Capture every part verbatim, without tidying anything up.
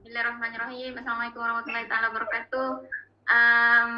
Bismillahirrahmanirrahim. Assalamualaikum warahmatullahi taala wabarakatuh. Um,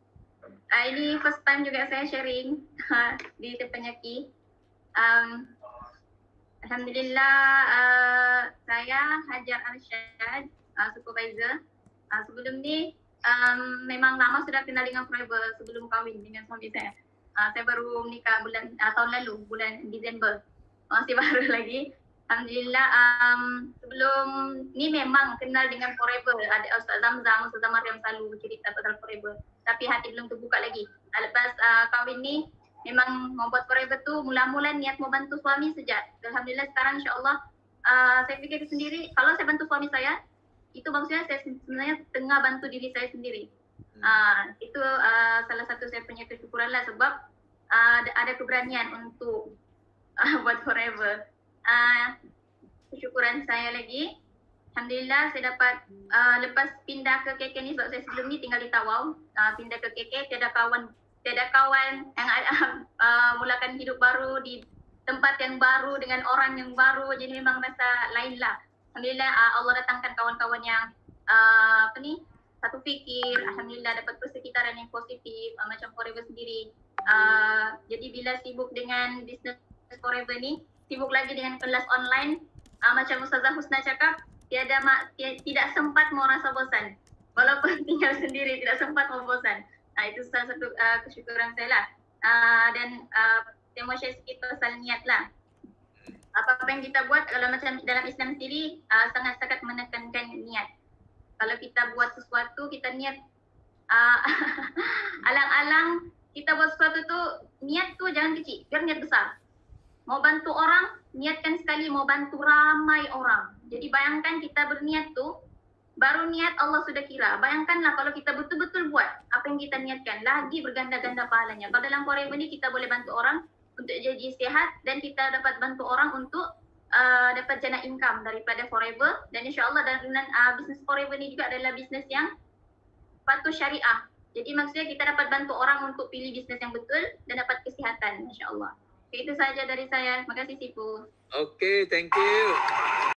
uh, ini first time juga saya sharing di Teppanyaki. Um, Alhamdulillah, uh, saya Hajar Arsyad, uh, supervisor. Uh, sebelum ni um, memang lama sudah kenal dengan Forever sebelum kahwin dengan suami saya. Uh, saya baru menikah bulan uh, tahun lalu, bulan Disember. Masih baru lagi. Alhamdulillah, um, sebelum ni memang kenal dengan Forever. Ada Ustaz Zamzam, Ustaz Mariam selalu bercerita pasal Forever. Tapi hati belum terbuka lagi. Lepas uh, kahwin ni, memang membuat Forever tu mula-mula niat mau bantu suami sejak. Alhamdulillah sekarang insyaAllah uh, saya fikir sendiri, kalau saya bantu suami saya, itu maksudnya saya sebenarnya tengah bantu diri saya sendiri. Uh, itu uh, salah satu saya punya kesyukuran lah sebab uh, ada keberanian untuk uh, buat Forever. Uh, kesyukuran saya lagi, Alhamdulillah saya dapat uh, lepas pindah ke K K ni sebab saya sebelum ni tinggal di Tawau, uh, pindah ke K K, tiada kawan tiada kawan yang uh, mulakan hidup baru di tempat yang baru dengan orang yang baru, jadi memang rasa lain lah. Alhamdulillah uh, Allah datangkan kawan-kawan yang uh, apa ni satu fikir, Alhamdulillah dapat persekitaran yang positif uh, macam Forever sendiri. Uh, jadi bila sibuk dengan bisnes Forever ni, sibuk lagi dengan kelas online, uh, macam Ustazah Husna cakap, tiada mak, tiada, tidak sempat mau rasa bosan. Walaupun tinggal sendiri tidak sempat mau bosan. Uh, itu salah satu uh, kesyukuran saya lah. Uh, dan uh, saya mau share sikit pasal niat lah. Apa-apa yang kita buat, kalau macam dalam Islam sendiri, uh, sangat-sangat menekankan niat. Kalau kita buat sesuatu, kita niat uh, alang-alang kita buat sesuatu tu, niat tu jangan kecil, biar niat besar. Mau bantu orang, niatkan sekali mau bantu ramai orang. Jadi bayangkan kita berniat tu, baru niat Allah sudah kira. Bayangkanlah kalau kita betul-betul buat apa yang kita niatkan, lagi berganda-ganda pahalanya. Kalau dalam Forever ni kita boleh bantu orang untuk jadi sihat dan kita dapat bantu orang untuk uh, dapat jana income daripada Forever. Dan insyaAllah dan uh, bisnes Forever ni juga adalah bisnes yang patuh syariah. Jadi maksudnya kita dapat bantu orang untuk pilih bisnes yang betul dan dapat kesihatan insyaAllah. Itu saja dari saya. Terima kasih Sifu. Okay, thank you.